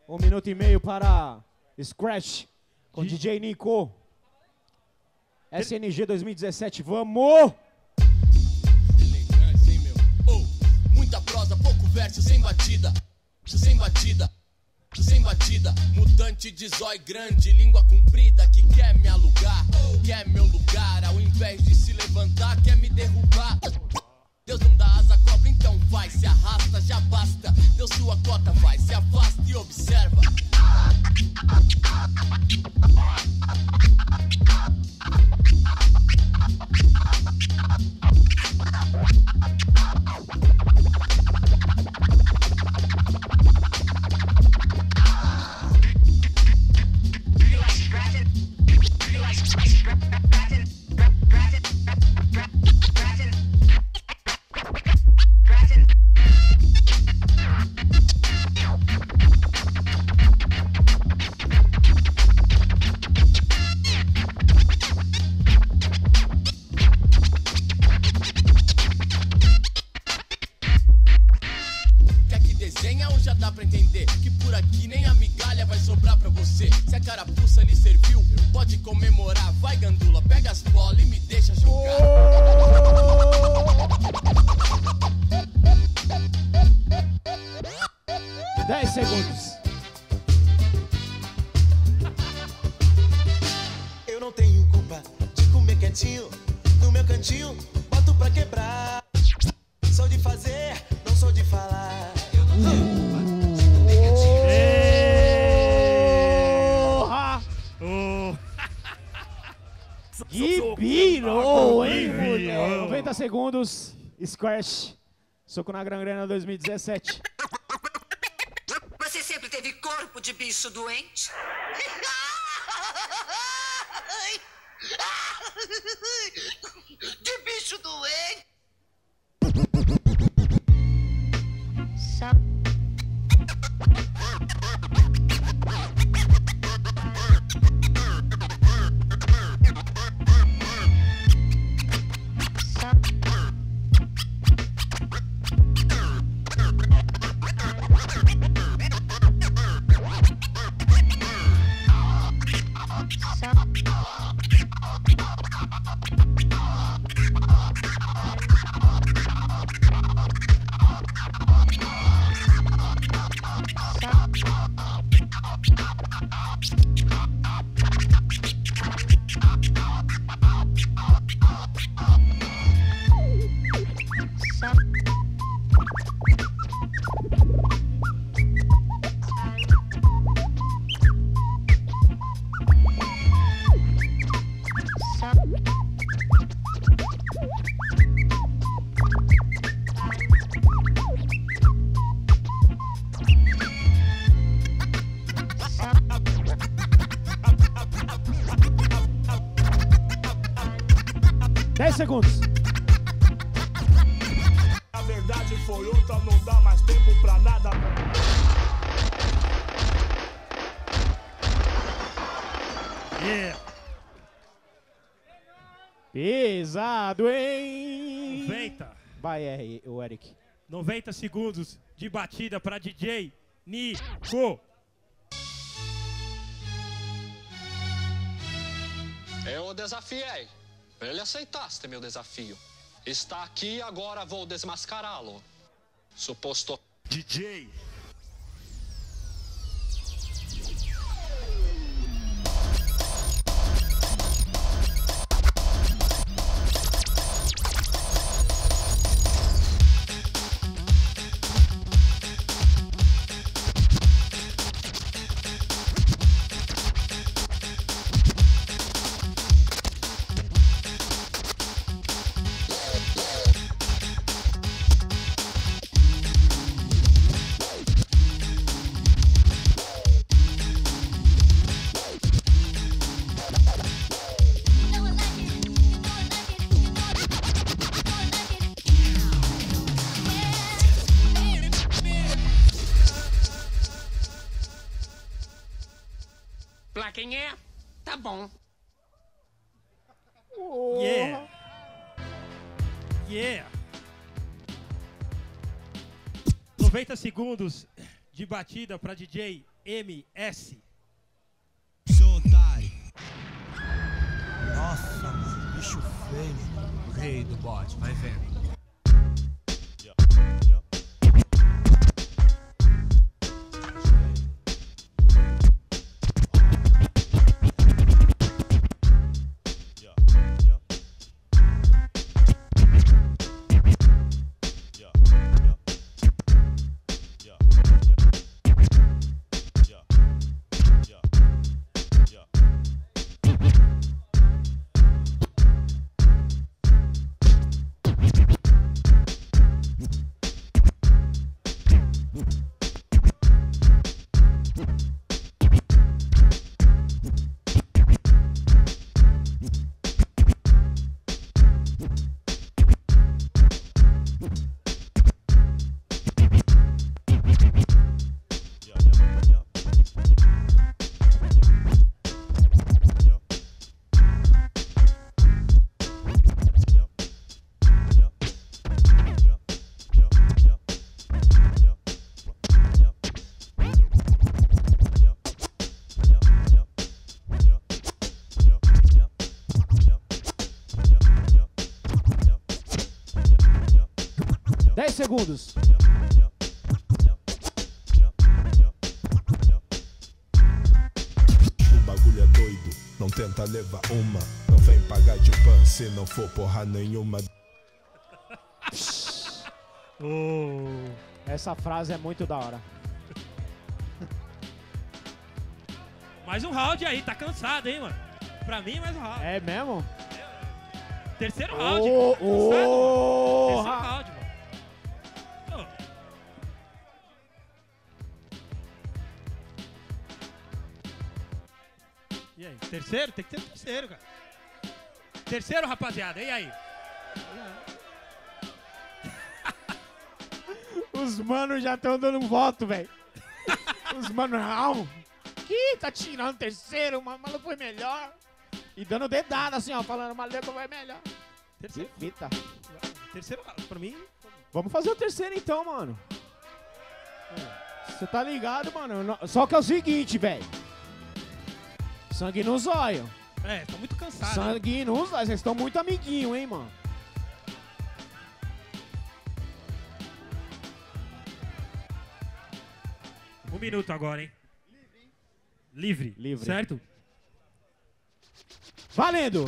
1 minuto e meio para Scratch com DJ Nico. SNG 2017, vamos! Elegância, hein, meu? Oh, muita prosa, pouco verso, sem batida. Sem batida. Sem batida, mutante de zói grande, língua comprida que quer me alugar, quer meu lugar, ao invés de se levantar, quer me derrubar. Deus não dá asa à cobra, então vai, se arrasta, já basta. Deu sua cota, vai, se afasta e observa. Segundos, Scratch, Soco na Gangrena 2017. Você sempre teve corpo de bicho doente? De bicho doente? Segundos. A verdade foi outra, não dá mais tempo pra nada. Yeah. Pesado, hein? 90. Vai, o Eric. 90 segundos de batida pra DJ Nico. Eu desafiei. Ele aceitaste meu desafio. Está aqui, agora vou desmascará-lo. Suposto DJ. Pra quem é, tá bom. Yeah. Yeah. 90 segundos de batida pra DJ MS. Seu otário. Nossa, mano, bicho feio. O rei do bode, vai vendo. Segundos. O bagulho é doido, não tenta levar uma. Não vem pagar de pan se não for porra nenhuma. Essa frase é muito da hora. Mais um round aí, tá cansado, hein, mano? Pra mim, mais um round. É mesmo? Terceiro round. Terceiro round, mano. E aí? Terceiro? Tem que ter terceiro, cara. Terceiro, rapaziada. E aí? Os manos já estão dando um voto, velho. Os manos, não. Que tá tirando terceiro, o maluco foi melhor. E dando dedada assim, ó, falando, o maluco foi melhor. Terceiro. Que fita. Terceiro, pra mim. Vamos fazer o terceiro então, mano. Você tá ligado, mano? Só que é o seguinte, velho. Sangue no zóio. É, tô muito cansado. Sangue no zóio. Vocês estão muito amiguinho, hein, mano? Um minuto agora, hein? Livre. Livre. Certo? Valendo!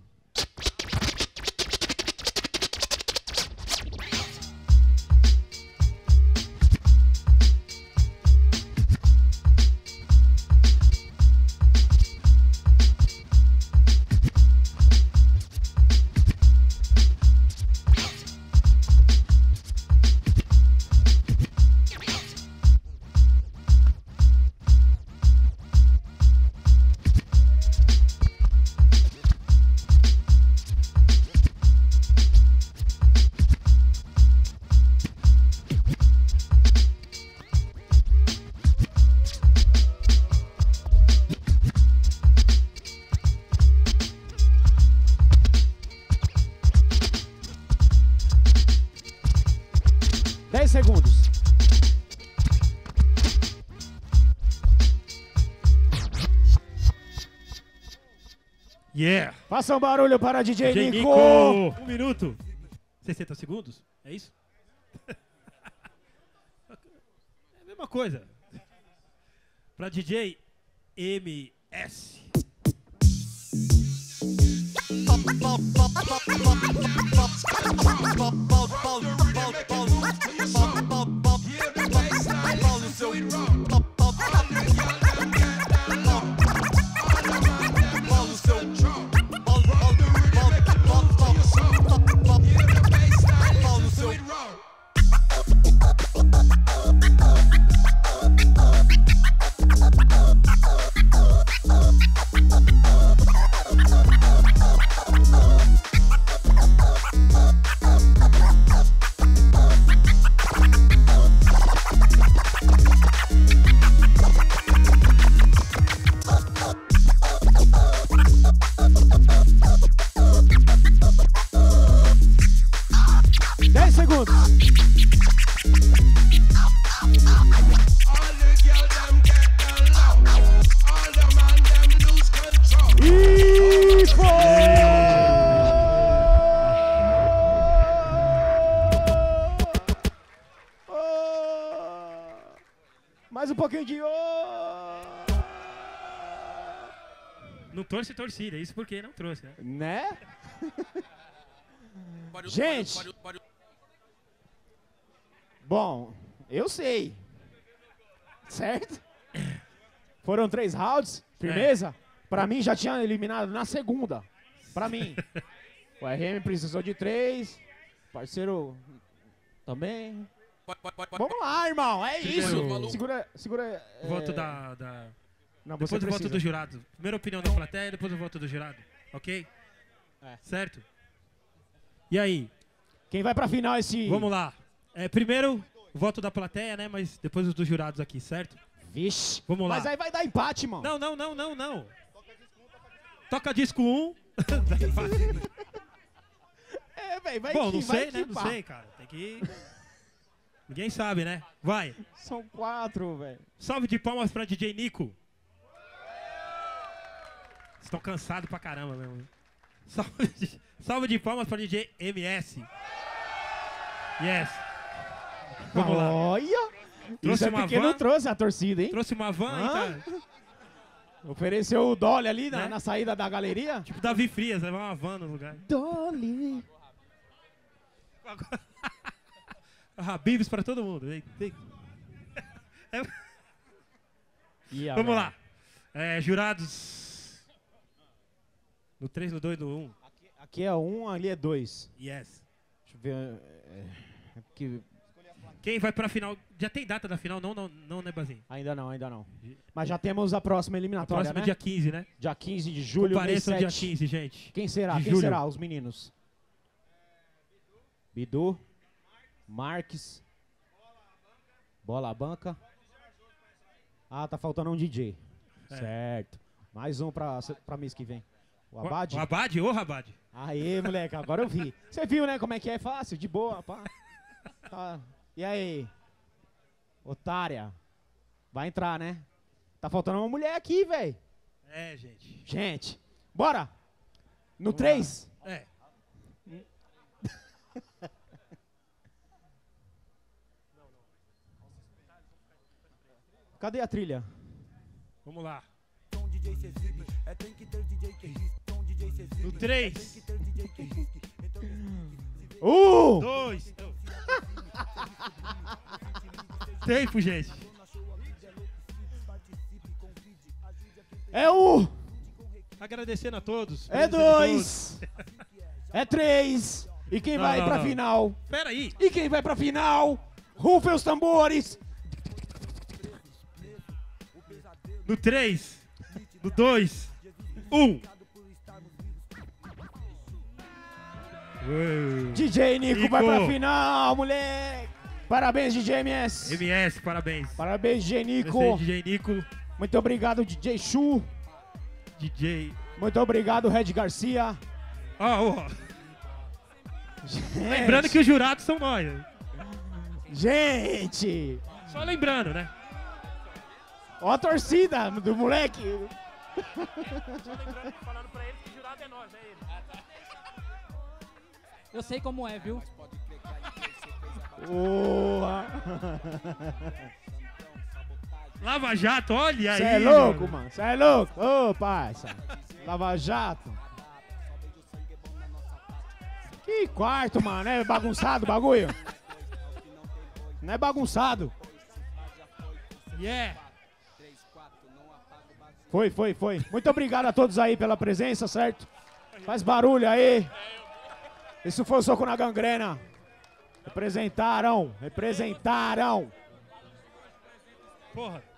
Segundos. Yeah! Faça um barulho para DJ Nico. 1 minuto. 60 segundos? É isso? É a mesma coisa. Pra DJ MS. Mais um pouquinho de... Não trouxe torcida, isso porque não trouxe, né? Né? Gente. Bom, eu sei. Certo? Foram 3 rounds, firmeza? Pra mim já tinha eliminado na segunda. Pra mim. O RM precisou de 3. Parceiro também. Vamos lá, irmão. É isso. Segura. Voto da... Não, depois o voto do jurado. Primeira opinião da plateia, depois o voto do jurado. Ok? Certo? E aí? Quem vai pra final esse... Vamos lá. Primeiro, o voto da plateia, né? Mas depois os dos jurados aqui, certo? Vixe. Vamos lá. Mas aí vai dar empate, mano. Não. Toca disco 1. Velho, vai bom, que, não sei, vai né? Não sei, cara. Tem que... Ninguém sabe, né? Vai. São 4, velho. Salve de palmas pra DJ Nico. Estão cansados pra caramba mesmo. Salve de palmas pra DJ MS. Yes. Vamos lá. Olha. Trouxe Isso é uma porque van. não trouxe a torcida, hein? Trouxe uma van e tá... Ofereceu o Dolly ali Né? na saída da galeria. Tipo Davi Frias, levar uma van no lugar. Dolly. Habibs pra todo mundo. Vamos lá. Jurados. No 3, no 2, no 1. Aqui é 1, ali é 2. Yes. Deixa eu ver. Aqui... Quem vai pra final? Já tem data da final? Não, né, Bazinho? Ainda não. Mas já temos a próxima eliminatória, Próximo né? dia 15, né? Dia 15 de julho, Compareçam mês dia 7. 15, gente. Quem será? De Quem julho. será? Os meninos. Bidu. Marques. Bola banca. Ah, tá faltando um DJ. Certo. Mais um pra mês que vem. O Abad? O Abad? Ô, Abad. Aê, moleque, agora eu vi. Você viu, né, como é que é? Fácil, de boa, pá. Tá. E aí? Otária. Vai entrar, né? Tá faltando uma mulher aqui, velho. Gente. Gente, bora. No 3? Cadê a trilha? Vamos lá. No 3. 2. Tempo, gente. É 1. Agradecendo a todos. É 2. É 3. E quem vai pra final? Pera aí. E quem vai pra final? Rufem os tambores. No 3. No 2. 1. DJ Nico vai pra final, moleque. Parabéns, DJ MS. MS, parabéns. Parabéns, DJ Nico. Esse aí, DJ Nico. Muito obrigado, DJ Chu. DJ. Muito obrigado, Red Garcia. Lembrando que os jurados são nós. Gente. Só lembrando, né? Ó a torcida do moleque. Só lembrando, falando pra eles que o jurado é nós, é ele. Eu sei como é, viu? Lava Jato, olha aí. Cê é louco, mano. Cê é louco. Ô, parça. Lava Jato. Que quarto, mano. É bagunçado o bagulho? Não é bagunçado. Yeah. Foi. Muito obrigado a todos aí pela presença, certo? Faz barulho aí. Isso foi o Soco na Gangrena. Representaram. Porra.